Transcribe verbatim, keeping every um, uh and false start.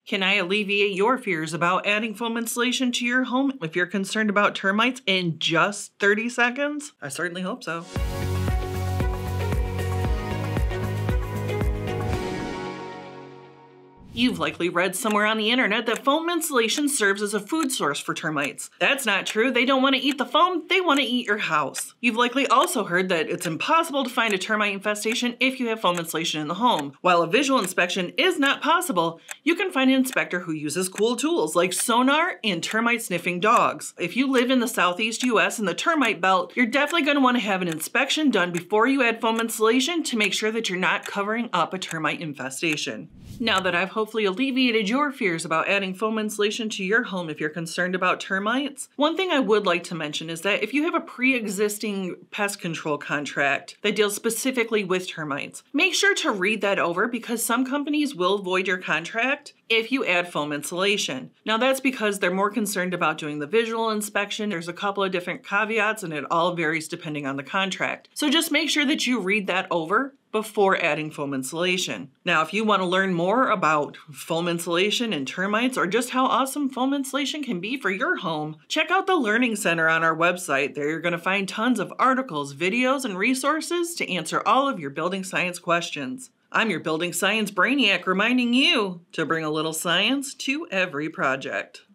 Can I alleviate your fears about adding foam insulation to your home if you're concerned about termites in just thirty seconds? I certainly hope so. You've likely read somewhere on the internet that foam insulation serves as a food source for termites. That's not true. They don't want to eat the foam, they want to eat your house. You've likely also heard that it's impossible to find a termite infestation if you have foam insulation in the home. While a visual inspection is not possible, you can find an inspector who uses cool tools like sonar and termite sniffing dogs. If you live in the southeast U S and the termite belt, you're definitely going to want to have an inspection done before you add foam insulation to make sure that you're not covering up a termite infestation. Now that I've hopefully alleviated your fears about adding foam insulation to your home if you're concerned about termites, one thing I would like to mention is that if you have a pre-existing pest control contract that deals specifically with termites, make sure to read that over because some companies will void your contract if you add foam insulation. Now that's because they're more concerned about doing the visual inspection. There's a couple of different caveats and it all varies depending on the contract. So just make sure that you read that over before adding foam insulation. Now, if you want to learn more about foam insulation and termites or just how awesome foam insulation can be for your home, check out the Learning Center on our website. There you're going to find tons of articles, videos, and resources to answer all of your building science questions. I'm your Building Science Brainiac reminding you to bring a little science to every project.